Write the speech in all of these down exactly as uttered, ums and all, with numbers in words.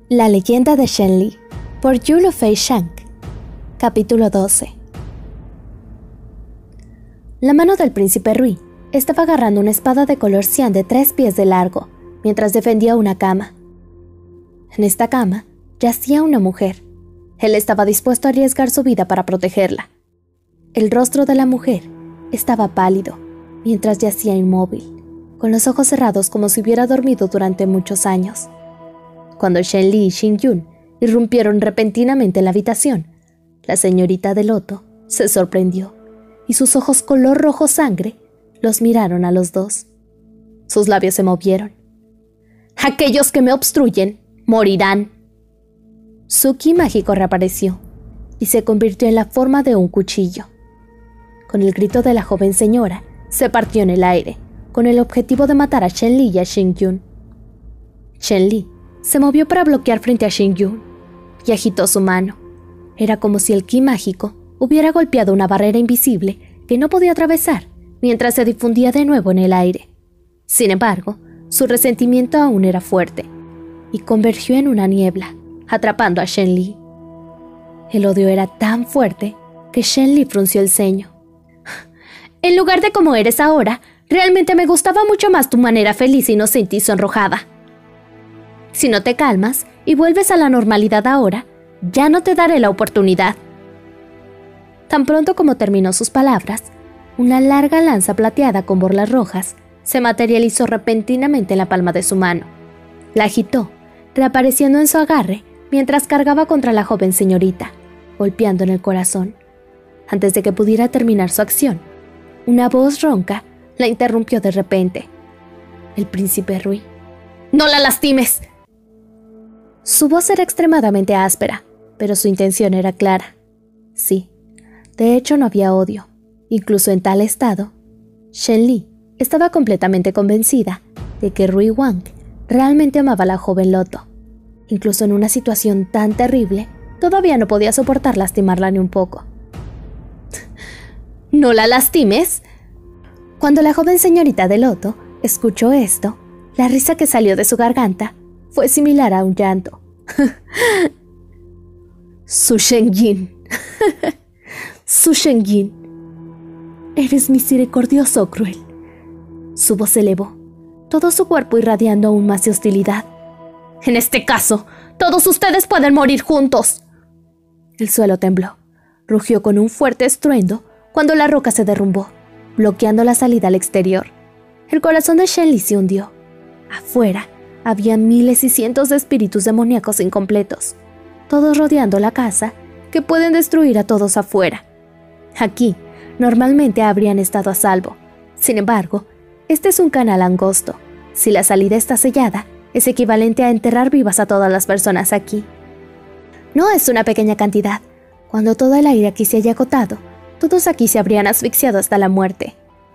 La leyenda de Shen-Li, por Yu Lufei Shank. Capítulo doce. La mano del príncipe Rui estaba agarrando una espada de color cian de tres pies de largo, mientras defendía una cama. En esta cama yacía una mujer. Él estaba dispuesto a arriesgar su vida para protegerla. El rostro de la mujer estaba pálido, mientras yacía inmóvil, con los ojos cerrados como si hubiera dormido durante muchos años. Cuando Shen-Li y Xing-Yun irrumpieron repentinamente en la habitación, la señorita de loto se sorprendió, y sus ojos color rojo sangre los miraron a los dos. Sus labios se movieron. «Aquellos que me obstruyen morirán». Su ki mágico reapareció, y se convirtió en la forma de un cuchillo. Con el grito de la joven señora, se partió en el aire, con el objetivo de matar a Shen-Li y a Xing-Yun. Shen-Li se movió para bloquear frente a Xing-Yun y agitó su mano. Era como si el ki mágico hubiera golpeado una barrera invisible que no podía atravesar mientras se difundía de nuevo en el aire. Sin embargo, su resentimiento aún era fuerte y convergió en una niebla, atrapando a Shen-Li. El odio era tan fuerte que Shen-Li frunció el ceño. «En lugar de como eres ahora, realmente me gustaba mucho más tu manera feliz, inocente y sonrojada. Si no te calmas y vuelves a la normalidad ahora, ya no te daré la oportunidad». Tan pronto como terminó sus palabras, una larga lanza plateada con borlas rojas se materializó repentinamente en la palma de su mano. La agitó, reapareciendo en su agarre mientras cargaba contra la joven señorita, golpeando en el corazón. Antes de que pudiera terminar su acción, una voz ronca la interrumpió de repente. El príncipe Rui. «¡No la lastimes!». Su voz era extremadamente áspera, pero su intención era clara. Sí, de hecho no había odio. Incluso en tal estado, Shen-Li estaba completamente convencida de que Rui Wang realmente amaba a la joven Loto. Incluso en una situación tan terrible, todavía no podía soportar lastimarla ni un poco. «¿No la lastimes?». Cuando la joven señorita de Loto escuchó esto, la risa que salió de su garganta fue similar a un llanto. «Su Shen-Yin, Su Shen-Yin, eres misericordioso o cruel». Su voz se elevó, todo su cuerpo irradiando aún más de hostilidad. «En este caso, todos ustedes pueden morir juntos». El suelo tembló, rugió con un fuerte estruendo cuando la roca se derrumbó, bloqueando la salida al exterior. El corazón de Shen-Li se hundió. Afuera había miles y cientos de espíritus demoníacos incompletos, todos rodeando la casa, que pueden destruir a todos afuera. Aquí, normalmente habrían estado a salvo. Sin embargo, este es un canal angosto. Si la salida está sellada, es equivalente a enterrar vivas a todas las personas aquí. No es una pequeña cantidad. Cuando todo el aire aquí se haya agotado, todos aquí se habrían asfixiado hasta la muerte.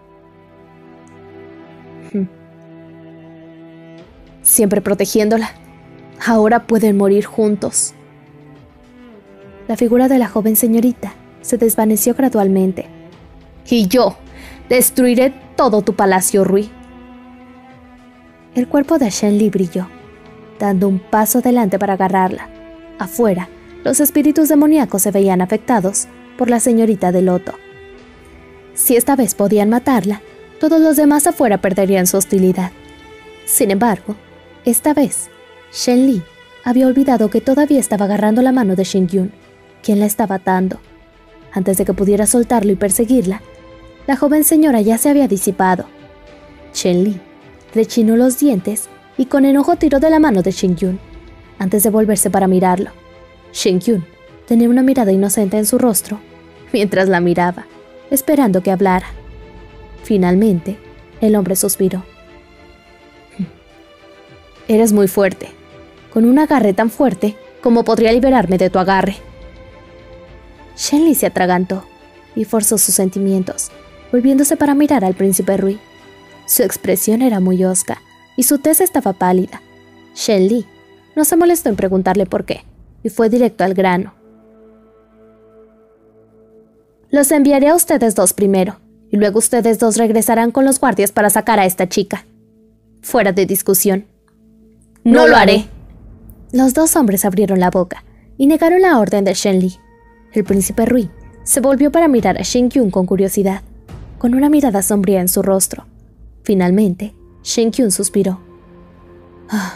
Siempre protegiéndola. Ahora pueden morir juntos. La figura de la joven señorita se desvaneció gradualmente. «Y yo destruiré todo tu palacio, Rui». El cuerpo de Shen-Li brilló, dando un paso adelante para agarrarla. Afuera, los espíritus demoníacos se veían afectados por la señorita de Loto. Si esta vez podían matarla, todos los demás afuera perderían su hostilidad. Sin embargo, esta vez, Shen-Li había olvidado que todavía estaba agarrando la mano de Xing-Yun, quien la estaba atando. Antes de que pudiera soltarlo y perseguirla, la joven señora ya se había disipado. Shen-Li rechinó los dientes y con enojo tiró de la mano de Xing-Yun, antes de volverse para mirarlo. Xing-Yun tenía una mirada inocente en su rostro, mientras la miraba, esperando que hablara. Finalmente, el hombre suspiró. «Eres muy fuerte, con un agarre tan fuerte como podría liberarme de tu agarre». Shen-Li se atragantó y forzó sus sentimientos, volviéndose para mirar al príncipe Rui. Su expresión era muy hosca y su tez estaba pálida. Shen-Li no se molestó en preguntarle por qué, y fue directo al grano. «Los enviaré a ustedes dos primero, y luego ustedes dos regresarán con los guardias para sacar a esta chica. Fuera de discusión». «No lo haré». Los dos hombres abrieron la boca y negaron la orden de Shen Li. El príncipe Rui se volvió para mirar a Shen Yun con curiosidad, con una mirada sombría en su rostro. Finalmente, Shen Yun suspiró. Ah.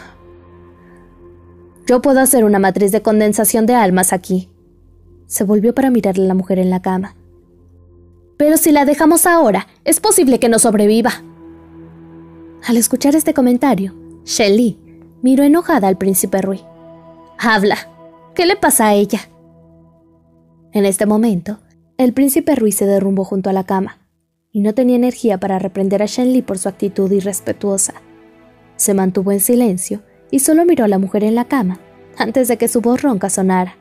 Yo puedo hacer una matriz de condensación de almas aquí. Se volvió para mirarle a la mujer en la cama. Pero si la dejamos ahora, es posible que no sobreviva. Al escuchar este comentario, Shen Li miró enojada al príncipe Rui. Habla. ¿Qué le pasa a ella? En este momento, el príncipe Rui se derrumbó junto a la cama y no tenía energía para reprender a Shen Li por su actitud irrespetuosa. Se mantuvo en silencio y solo miró a la mujer en la cama antes de que su voz ronca sonara.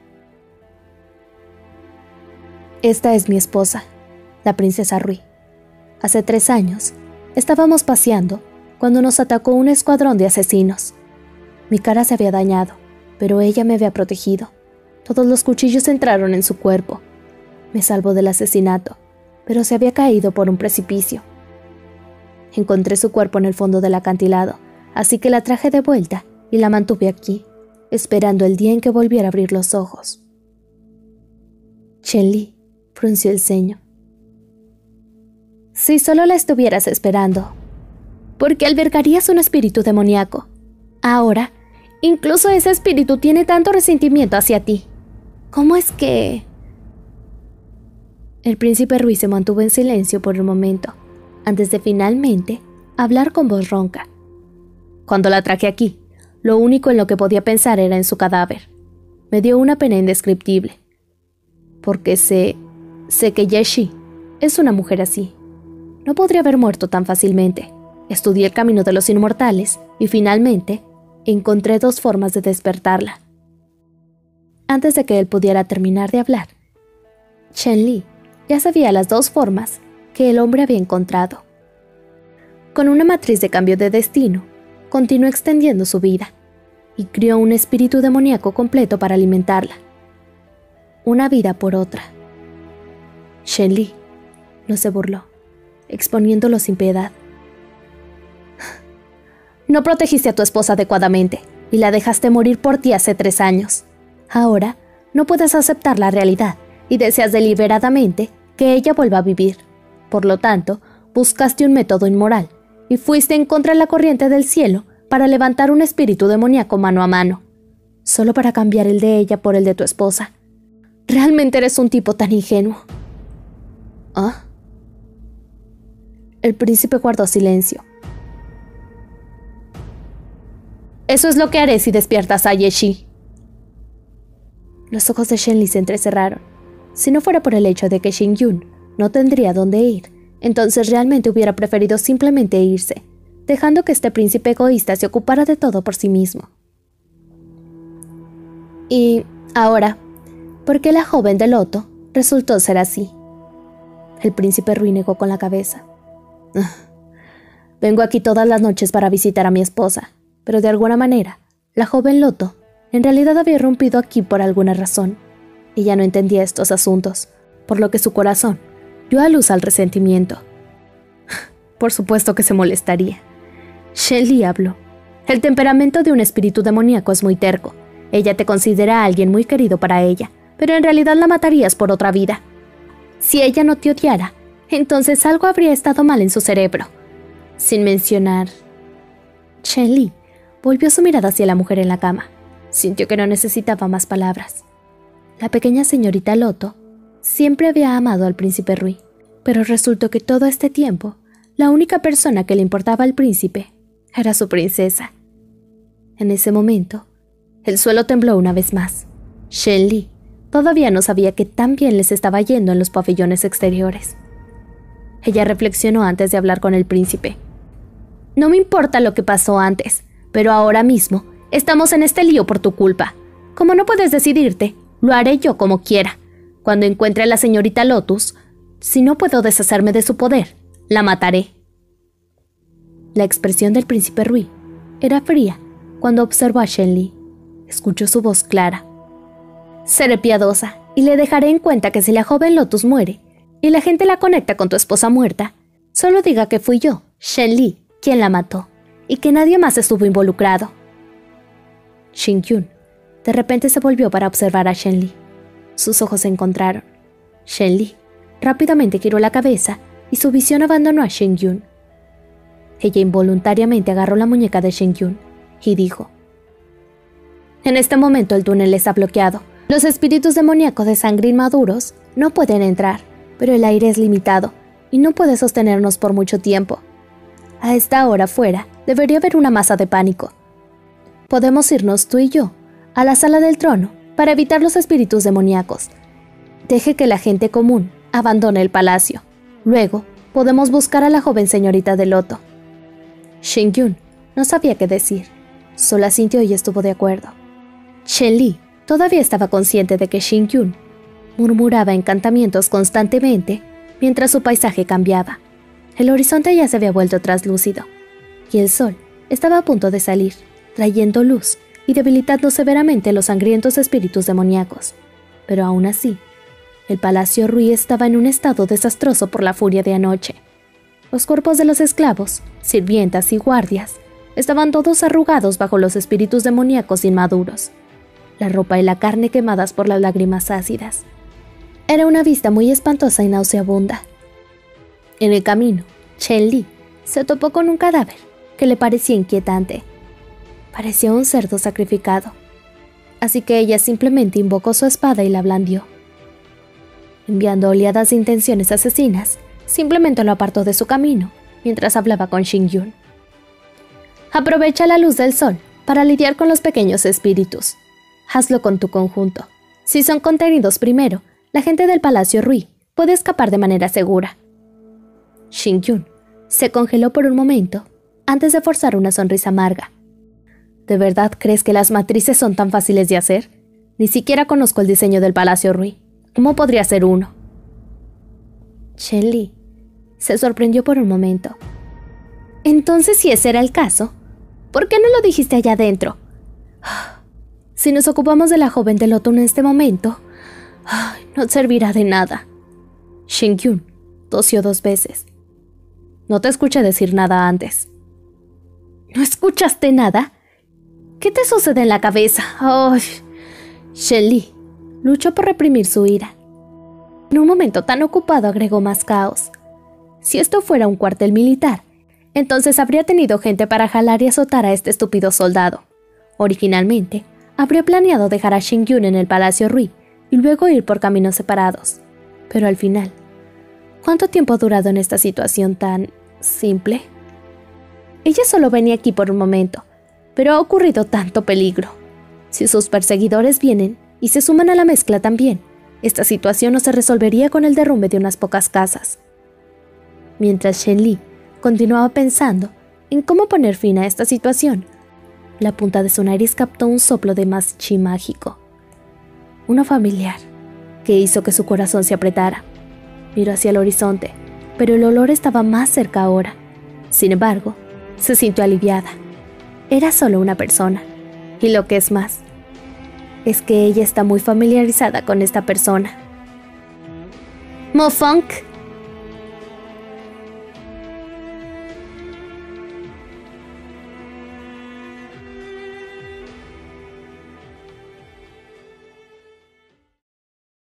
Esta es mi esposa, la princesa Rui. Hace tres años, estábamos paseando cuando nos atacó un escuadrón de asesinos. Mi cara se había dañado, pero ella me había protegido. Todos los cuchillos entraron en su cuerpo. Me salvó del asesinato, pero se había caído por un precipicio. Encontré su cuerpo en el fondo del acantilado, así que la traje de vuelta y la mantuve aquí, esperando el día en que volviera a abrir los ojos. Shen Li frunció el ceño. Si solo la estuvieras esperando, porque albergarías un espíritu demoníaco. Ahora, incluso ese espíritu tiene tanto resentimiento hacia ti. ¿Cómo es que...? El príncipe Rui se mantuvo en silencio por un momento, antes de finalmente hablar con voz ronca. Cuando la traje aquí, lo único en lo que podía pensar era en su cadáver. Me dio una pena indescriptible, porque sé, sé que Ye Shi es una mujer así. No podría haber muerto tan fácilmente. Estudié el camino de los inmortales y finalmente encontré dos formas de despertarla. Antes de que él pudiera terminar de hablar, Shen Li ya sabía las dos formas que el hombre había encontrado. Con una matriz de cambio de destino, continuó extendiendo su vida y crió un espíritu demoníaco completo para alimentarla. Una vida por otra. Shen Li no se burló, exponiéndolo sin piedad. No protegiste a tu esposa adecuadamente y la dejaste morir por ti hace tres años. Ahora no puedes aceptar la realidad y deseas deliberadamente que ella vuelva a vivir. Por lo tanto, buscaste un método inmoral y fuiste en contra de la corriente del cielo para levantar un espíritu demoníaco mano a mano, solo para cambiar el de ella por el de tu esposa. Realmente eres un tipo tan ingenuo. ¿Ah? El príncipe guardó silencio. Eso es lo que haré si despiertas a Ye Shi. Los ojos de Shen Li se entrecerraron. Si no fuera por el hecho de que Shen Yun no tendría dónde ir, entonces realmente hubiera preferido simplemente irse, dejando que este príncipe egoísta se ocupara de todo por sí mismo. Y ahora, ¿por qué la joven de Loto resultó ser así? El príncipe Rui negó con la cabeza. Vengo aquí todas las noches para visitar a mi esposa, pero de alguna manera, la joven Loto en realidad había irrumpido aquí por alguna razón. Ella no entendía estos asuntos, por lo que su corazón dio a luz al resentimiento. Por supuesto que se molestaría. Shen Li habló. El temperamento de un espíritu demoníaco es muy terco. Ella te considera a alguien muy querido para ella, pero en realidad la matarías por otra vida. Si ella no te odiara, entonces algo habría estado mal en su cerebro. Sin mencionar... Shen Li volvió su mirada hacia la mujer en la cama. Sintió que no necesitaba más palabras. La pequeña señorita Loto siempre había amado al príncipe Rui, pero resultó que todo este tiempo, la única persona que le importaba al príncipe era su princesa. En ese momento, el suelo tembló una vez más. Shen Li todavía no sabía que tan bien les estaba yendo en los pabellones exteriores. Ella reflexionó antes de hablar con el príncipe. No me importa lo que pasó antes, pero ahora mismo estamos en este lío por tu culpa. Como no puedes decidirte, lo haré yo como quiera. Cuando encuentre a la señorita Lotus, si no puedo deshacerme de su poder, la mataré. La expresión del príncipe Rui era fría cuando observó a Shen Li. Escuchó su voz clara. Seré piadosa y le dejaré en cuenta que si la joven Lotus muere y la gente la conecta con tu esposa muerta, solo diga que fui yo, Shen Li, quien la mató, y que nadie más estuvo involucrado. Shen Yun De repente se volvió para observar a Shen-Li. Sus ojos se encontraron. Shen-Li rápidamente giró la cabeza y su visión abandonó a Shen-Yun. Ella involuntariamente agarró la muñeca de Shen-Yun y dijo: «En este momento el túnel está bloqueado. Los espíritus demoníacos de sangre inmaduros no pueden entrar, pero el aire es limitado y no puede sostenernos por mucho tiempo. A esta hora fuera debería haber una masa de pánico. Podemos irnos tú y yo a la sala del trono para evitar los espíritus demoníacos. Deje que la gente común abandone el palacio. Luego podemos buscar a la joven señorita de Loto». Shen-Yun no sabía qué decir, solo asintió y estuvo de acuerdo. Shen-Li todavía estaba consciente de que Shen-Yun murmuraba encantamientos constantemente mientras su paisaje cambiaba. El horizonte ya se había vuelto traslúcido, y el sol estaba a punto de salir, trayendo luz y debilitando severamente los sangrientos espíritus demoníacos. Pero aún así, el Palacio Rui estaba en un estado desastroso por la furia de anoche. Los cuerpos de los esclavos, sirvientas y guardias estaban todos arrugados bajo los espíritus demoníacos inmaduros, la ropa y la carne quemadas por las lágrimas ácidas. Era una vista muy espantosa y nauseabunda. En el camino, Shen-Li se topó con un cadáver que le parecía inquietante. Parecía un cerdo sacrificado, así que ella simplemente invocó su espada y la blandió. Enviando oleadas de intenciones asesinas, simplemente lo apartó de su camino mientras hablaba con Shen-Yun. «Aprovecha la luz del sol para lidiar con los pequeños espíritus. Hazlo con tu conjunto. Si son contenidos primero, la gente del Palacio Rui puede escapar de manera segura». Shen-Yun se congeló por un momento antes de forzar una sonrisa amarga. «¿De verdad crees que las matrices son tan fáciles de hacer? Ni siquiera conozco el diseño del Palacio Rui. ¿Cómo podría ser uno?» Shen-Li se sorprendió por un momento. «Entonces, si ese era el caso, ¿por qué no lo dijiste allá adentro? Si nos ocupamos de la joven de Loto en este momento, no servirá de nada». Shen-Yun tosió dos veces. «No te escuché decir nada antes». «¿No escuchaste nada? ¿Qué te sucede en la cabeza?» Oh. Shen-Li luchó por reprimir su ira. En un momento tan ocupado agregó más caos. Si esto fuera un cuartel militar, entonces habría tenido gente para jalar y azotar a este estúpido soldado. Originalmente, habría planeado dejar a Shen-Yun en el Palacio Rui y luego ir por caminos separados. Pero al final, ¿cuánto tiempo ha durado en esta situación tan simple? Ella solo venía aquí por un momento, pero ha ocurrido tanto peligro. Si sus perseguidores vienen y se suman a la mezcla también, esta situación no se resolvería con el derrumbe de unas pocas casas. Mientras Shen-Li continuaba pensando en cómo poner fin a esta situación, la punta de su nariz captó un soplo de más chi mágico, uno familiar, que hizo que su corazón se apretara. Miró hacia el horizonte, pero el olor estaba más cerca ahora. Sin embargo, se sintió aliviada. Era solo una persona, y lo que es más, es que ella está muy familiarizada con esta persona. Mo Fong